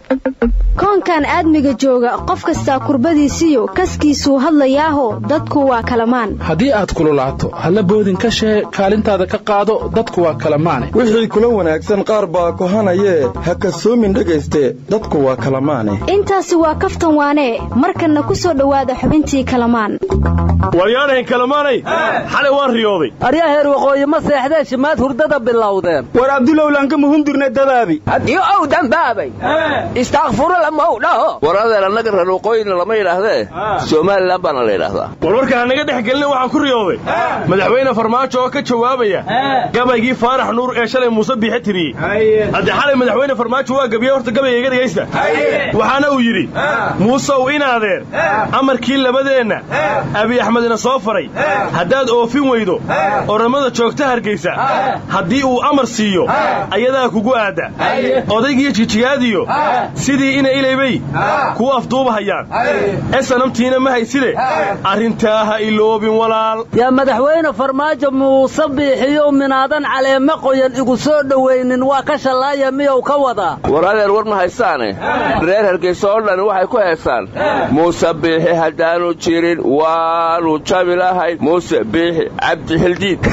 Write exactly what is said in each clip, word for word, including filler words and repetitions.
koonkan aadmiga jooga qof kasta kurbadiisiyo kaskiisuu hadlayaaho dadku waa kalamaan haddii aad kululaato halla boodin ka shee kaalintaada ka qaado dadku waa kalamaane wixii kula wanaagsan qaar baa kohanayee ha kasoomin dhegayste dadku waa kalamaane intaasi waa kaftan waane markanna ku soo dhowaada xubintii kalamaan waryaanahin kalamaanay xalay waan riyooday aryaa heer waqooyi ma seexdee shimaad hurdada bilowdeen war abdulowlaanka muhundirna dabaabi haddii ou dambaabay istakfuru war adeer annaga reer waqooyina lama yidhaahdee somalilan baana la yidhaahdaa war warka hanaga dhex gelina waxaan ku riyooday madaxweyne farmaajo oo ka jawaabaya gabaygii faarax nuur ee shalay muuse biixe tiriyey haddii xalay madaxweyne farmaajo waa gabiye horta gabayga iga dhegaysta waxaana uu yidhi muusow inaadeer amarkii labadeenna abi axmedina soo faray haddaad oofin weydo oromada joogta hargaysa haddii uu amar siiyo ayadaa kugu aadda odaygiiyo jijigaadiyo sidii ina ilaybay kuwa afduubahayaan esanamtiina ma hayside arrintaa ha iloobin walaal yaa madaxweyne farmaajo muuse biixiyo minaadan caleema qoyan igu soo dhowaynin waa ka shallaaya miyow ka wadaa war adeer war ma haystaane reer hargaysa oo dhani waxay ku heestaan muuse biixi haddaanu jirin waanu jabi lahay muuse biixi cabdi xildiid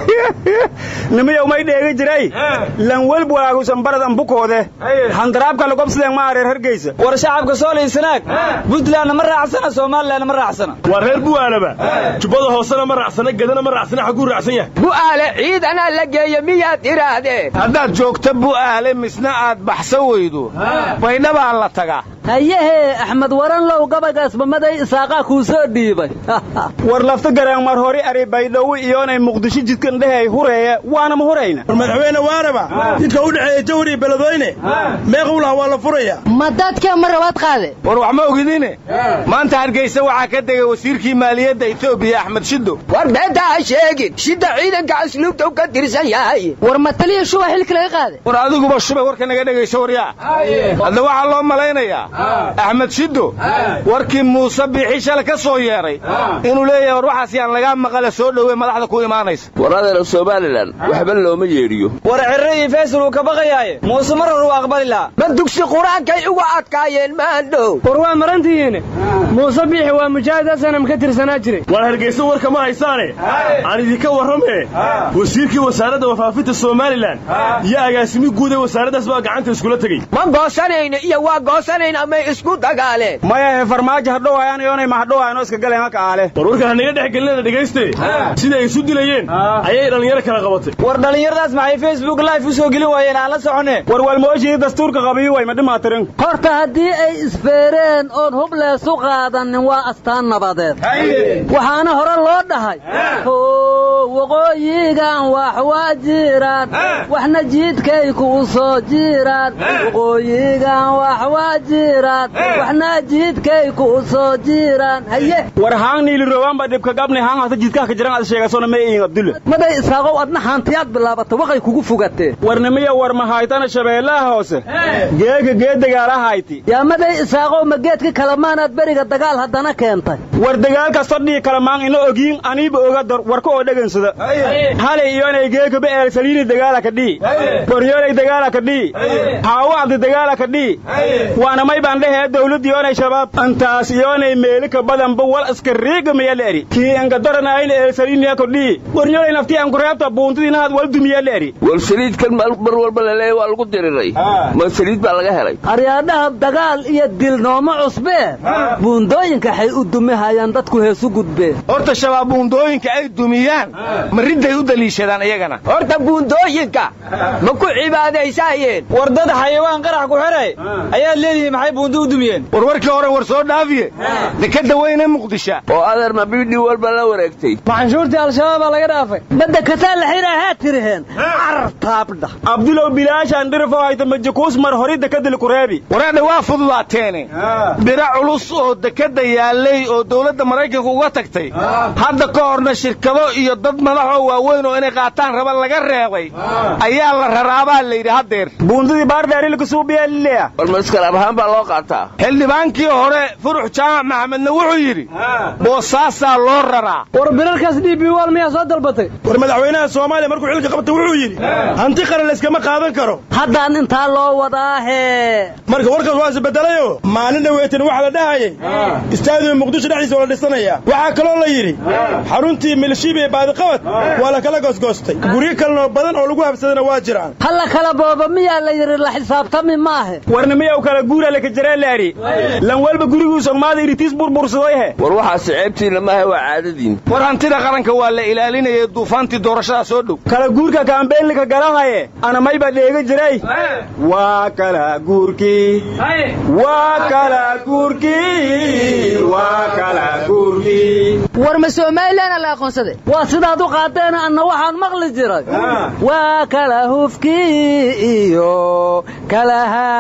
nimayow may dheegi jiray lan welb walaagusan baradan bukoode handaraabka lagobsideen ma reer hargaysa war shacabka Soomaaliyeed Puntland ma raacsana Soomaaliland ma raacsana war reer Bu'aalaba jubada hoosana ma raacsana gadana ma raacsana xagu raacsan yahay Bu'aale ciidana la geeyo miyaad iraadeen haddaad joogto Bu'aale misna aad baxsan weydo baydhaba la tagaa hayehe Axmed waran low gabagaas bamaday isaaqa ku soo dhiibay war lafta garaan mar hore ari baydhaw iyoonay muqdisho jidkan dhahay hureeya waana ma horeyna madaxweyne waaraba jidka u dhaxeeyay tawri beledweyne meeqowla waa la furaya ma dadka mar rabaad qaade war wax ma ogidine maanta hargeysa waxa ka degay wasiirkii maaliyadda Itoobiya Axmed Shido war beenta sheegin shida ciidanka asluubta uu ka tirsan yahay war ma taliya shuba xilka laga qaade war adiguba shuba warka naga dhageyso waryaa hadda waxa loo malaynayaa Axmed Shido warkii Muuse Biixi shalay ka soo yeeray inuu leeyahay war waxaas yaan laga maqala soo dhaweey madaxda ku imaanaysa war adeer Soomaaliland waxba looma yeeriyo war cirray Faysal uu ka baqayay Muuse mar uu aqbali la ma dugsi quraanka ugu adkaayeen maandhow war waa marantiina Muuse Biixi waa mujaahid sanam ka tirsanaa jiray war hargeysa warka ma haysaane aan idinka warrame wasiirkii wasaaradda wafaafinta Soomaaliland iyo agaasimi guud ee wasaaraddaas baa gacanta iskula tagay ma goosanayna iyo waa goosanayna ma isku dagaaleen maya farmaajo hadhowaayaan iyo inay ma hadhowaayaan iska galeen halka aale war warka hanaga dhex gelina dhageyste sida ay isu dilayeen ayay dhalinyaro kala qabatay war dhalinyaradaas maxay Facebook live u soo gelin waayeen aan la soconee war walmooshii dastuurka qabiyo way ma dhimaatirin horta hadii ay isfeereen oo hub la soo qaadanin waa astaan nabadeed waxaana hore loo dhahay oo waqooyigan wax waajiraan waxna jiidkay ku soo jiraan waqooyigan wax waajiraan waxna jiidkay ku soo jiraan haye war haan niil rowan ba dibka gabnay haan hada jiidka ka jiraan sheegaysona ma ee Abdulle maday isaaqo adna haantiyaad bilaabatay waxay kugu fugatee warnamiya war ma haytana shabeelaha hoose geega geed dagaalaha hayti yaa maday isaaqo ma geedka kalamaanaad bariga dagaal hadana keentay war dagaal ka sodhii kalamaan ina ogiin aniiba oga dar warka oo dhagansada halay iyo inay geega ba ee saliini dagaala ka dhii waryoolay dagaala ka dhii haawad dagaala ka dhii waana may baan dhahay dawladii oo ay shabaab antaas iyo inay meelka badan ba wal iska riiga ma yaleeri kii anga darana ay ee saliini ka dhii waryoolay naftii aan kureebta buuntidina had wal dumiya leeri wal saliid kan mar walba la leeyahay waa lagu diriray ma saliid baa laga helay aryaadaha dagaal iyo dil nooma cusbee buundooyinka ay u dumihayaan dadku heesu gudbeen horta shabaab buundooyinka ay dumiyaan mariday u daliishadaan iyagana horta buundooyinka ma ku cibaadaysaayeen war dad xayawaan qarax ku xiray ayaa leeyahay maxay buundo u dumiyeen war warkii hore war soo dhaafiye dekada weyne Muqdisho oo adeer ma bidhi walba la wareegtay maxanshuurtii al-shabaab laga dhaafay bada ka la xiraha tireen artaabda Abdulo bilaashan dirfo hayta majakuus mar hore dekada ku reebi waraada waa fududaateen bira culus oo dekada yaalay oo dawladda Mareykanka uga tagtay hadda ka horna shirkado iyo dad madax oo waaweyn oo inay qaataan raba laga reebay ayaa la raraabaa la yiri hadeer buundadii baardheer ilka suubiya leeyahay war maskar ahaan baa loo loo qaataa xildhibaankii hore furux jaamac maxamedna wuxuu yidhi boosaasaa loo raraa war birarkaas d b wal miyaa soo dalbatay war madaxweynaha soomaaliya markuu xilka qabta wuxuu yidhi hanti qaran layskama qaadan karo haddaan intaa loo wadaahe marka warkaas waa isbedelayo maalin dhaweetan waxa la dhahayay istaadiga muqdisho dhexdiisa oo la dhisanaya waxaa kaloo la yidhi xaruntii milshiiba ee baadiqabad waa la kala goosgoostay guryo kalena badan oo lagu habsadana waa jiraan halla kala booba miyaa la yidhi la xisaabtami maahe warna miyaw kala guura laka jareelaari lan walba guriguu sogmaada iritiis burbursadoyhe war waxaas ceebtiina maahe waa caadadiin war hantida qaranka waa la ilaalinaya duufaantii doorashada soo dhow kala guurka kaambeenlika galahaye ana mayba dheega jiray waa kala guurkii waa kala guurkii waa kala guurkii war ma Soomaaliland la aqoonsaday waa sidaad u qaateen anna waxaan maqli jiray waa kala hufkii iyo kala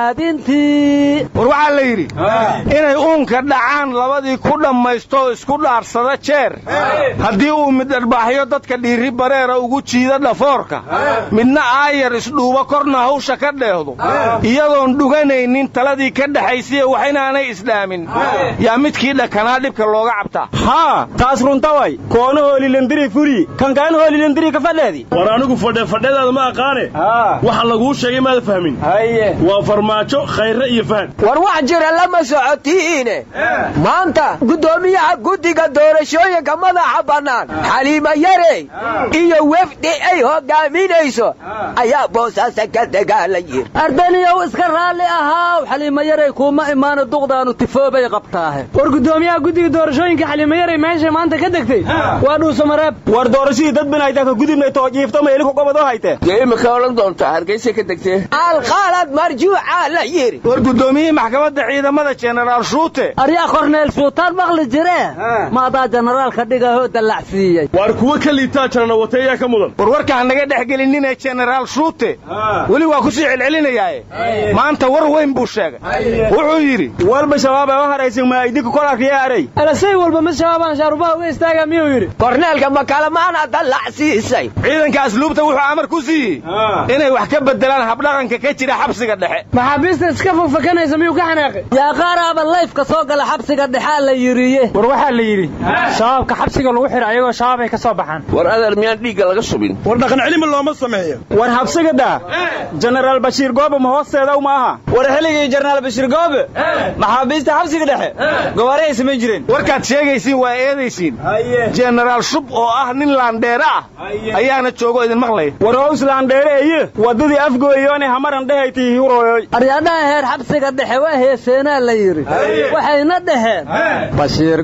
haadintii war waxaa la yidhi inay uunka dhacaan labadii ku dhammaysto isku dhaarsada jeer haddii uu mid dharbaaxyo dadka dhiiri bareera ugu jiida dhafoorka midna aayar isdhuubo korna hawsha ka dheehdo iyadoon dhuganaynin taladii ka dhaxaysiya wax inaanay islaamin yaa midkii dhakanaa dhibka looga cabtaa haa taas runta way koona hoolilandiri furi kan kaan hoolilandiri ka fadheedi war anigu fadhe fadheedaada ma aqaane waxa laguu sheegay maad fahmin waa farmaajo khayre iyo fahad war wax jira lama socotiine maanta gudoomiyaha guddiga doorashooyinka madaxa bannaan xaliima yarey iyo wefdi ay hogaaminayso ayaa boosaasa ka dagaalayir ardaniyow iska raalli ahaaw xaliima yarey kuma imaano duqdaanu tifoobay qabtaahe war gudoomiyaha guddiga doorashooyinka xaliima yarey meesha maanta ka degtay waa dhuuso mareeb war doorashadii dad binayta ka gudubnay too jiifto ma eliku gobado hayte dee imika odhan doontaa hargeysa ka degtee alqaalad marjuuca la yiri war gudoomiyihii maxkamadda ciidamada jenaraal shuute aryaa korneel suutaan maqli jiree maadaa jenaraalka dhigahoo dallacsiiyey war kuwa ka liitaa janana wateeyaa ka mudan war warkaan naga dhex gelinine jenaraal shuute weli waa ku sii celcelinayaaye maanta war weyn buu sheegay wuxuu yidhi walba shabaab ee u haraysan ma idinku kol arkaya aray alasay walba ma shabaabaan shaarubaha uga istaagaa miyuu yidhi korneelka makalamaana dallacsiisay ciidanka asluubta wuxuu amar ku siiyey inay wax ka bedelaan habdhaqanka ka jira xabsiga dhexe maxaabiista iska fogfakanaysa miyuu ka xanaaqay yaa qaaraaba layfka soo gala xabsiga dhexaa la yiriye war waxaa la yidhi shabaabka xabsiga lagu xidha ayagoo shabaab ay ka soo baxaan war adeer miyaan dhiigga laga subin war dhaqan cilmi looma sameeyo war habsiga dhaa jenaraal bashiir goobe ma hoosteeda uma aha war xilligii jenaraal bashiir goobe maxaabiista xabsiga dhexe gobaare ay samayn jireen warkaad sheegaysiin waa eedaysiin jenaraal shub oo ah nin laandheere ah ayaana joogo idin maqlaya war hows laandheere eye waddadii afgooyoonay hamaran dhehaytii hurooyoy aryaadhaha heer xabsiga dhexe waa heeseenaa la yidhi waxayna dhaheen bashiir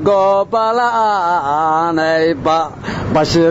goobala'aanayba bashiir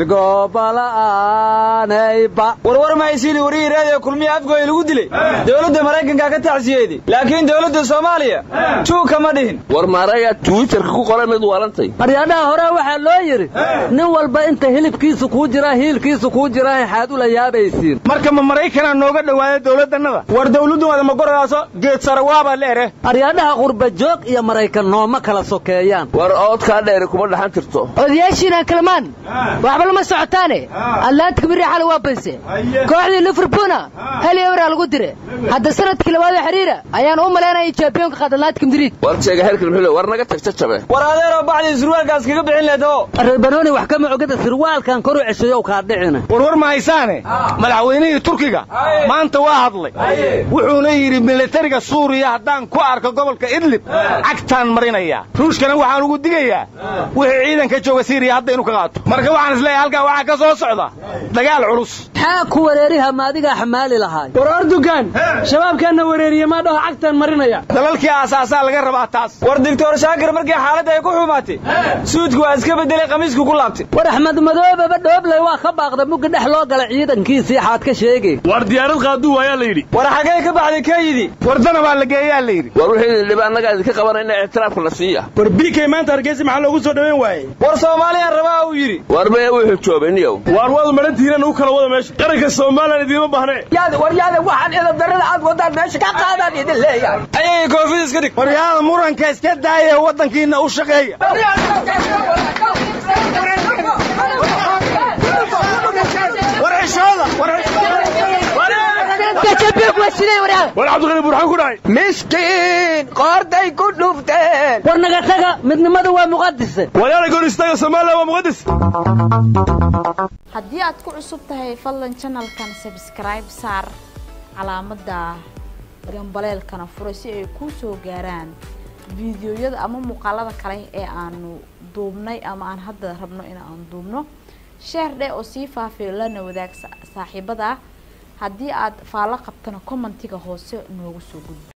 goobala'aanayba warwar mahaysiini warihii raadiyo kulmiya afgooy lagu dilay dowladda maraykanka ka tacsiyeeday laakiin dowladda soomaaliya juug kama dhihin war maarayaa twitterka ku qoray mid walantay aryaadhaha hore waxaa loo yidhi nin walba inta hilibkiisu kuu jiraa hiilkiisu kuu jiraa xaad ula yaabaysiin marka ma maraykanaa nooga dhowaada dowladdannada war dawladdu wada ma gorayaaso geed sare waabaa leere aryaadhaha qurba joog iyo maraykan nooma kala sokeeyaan war oodkaa dheeri kuma dhaxan jirto odayaashiina kalmaan waxba lama socotaane allaadka biri xal waa banse kooxdii liverpoolna hal euro lagu dire hadda sanadkii labaad xiriira ayaan u maleynayay championka qadalaadka Madrid war sheega herkal muxuu war naga tagta jabe war adeero bacdi surwaalkaas kaga bixin leedo reebanooni wax kama ogada surwaalkan kor u ceshayo ka dhicina war war ma haysaane madaxweynihii Turkiga maanta waa hadlay wuxuuna yiri militariga Suuriya haddaan ku arko gobolka Idlib cagtaan marinaya ruushkana waxaan ugu digayaa wixii ciidanka jooga Syria hadda inuu ka qaato marka waxaan isleeyahay halka waxa ka soo socda dagaal culus xaa ku wareeriha maadiga xamaali lahaay war Erdogan shabaabkana wareeriye ma dhaho cagtaan marinaya dalalkii aasaasaa laga rabaa taas war Dictor Shaakir markii xaaladda ay ku xumaatay suudku waa iska bedelay qamiisku ku laabtay war Axmed Madoobe ba dhooblay waa ka baaqda mugga dhex loo galay ciidankiisii xaad ka sheegay war diyaarad qaadu waaya la yiri war xagee ka baxday kaydii wardana baa la geeyaa la yiri war wixii libaanaga idinka qabanayna ictiraafka la siiya war B K maanta Hargeysa maxaa loogu soo dhaweyn waayay war Soomaaliya rabaa uu yiri war bee wuxuu joobaniyow war wada marantiina uu kala wada meesha qaranka Soomaaliya idima baahne yaada war yaada waxaan idin darada aad wadaan meesha ka qaadaan idin leeyahay ayay koofid iska dhig war yaada muranka iska daayay wadankiina u shaqeeya war cishooda war maanta champion waa sidee waraa war cabdiqani burxaan ku dhacay miskiin qoortay ku dhufteen war naga taga midnimada waa muqaddis walaal goor istaga Soomaaliya waa muqaddis haddii aad ku cusub tahay fadlan channelkan subscribe saar calaamada gambaleelkana furo si ay ku soo gaaraan fiidiyoyada ama muuqaalada kale ee aanu duubnay ama aan hadda rabno in aan duubno share dhe oo sii faafiyo lana wadaag saaxiibada haddii aad faalo qabtana commentiga hoose noogu soo gudbi